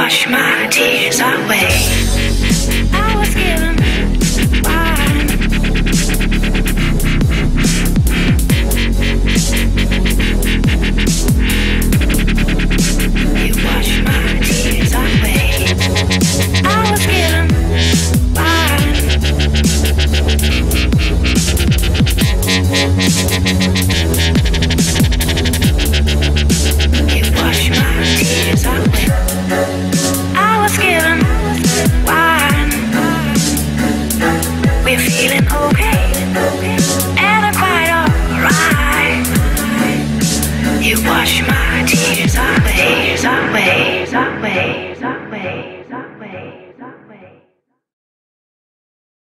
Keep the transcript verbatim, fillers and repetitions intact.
wash my tears away. I was given wine. You wash my tears away. I was given wine. You wash my tears away. I was given wine. We're feeling okay, and I'm quite alright. You wash my tears away, away, away, away.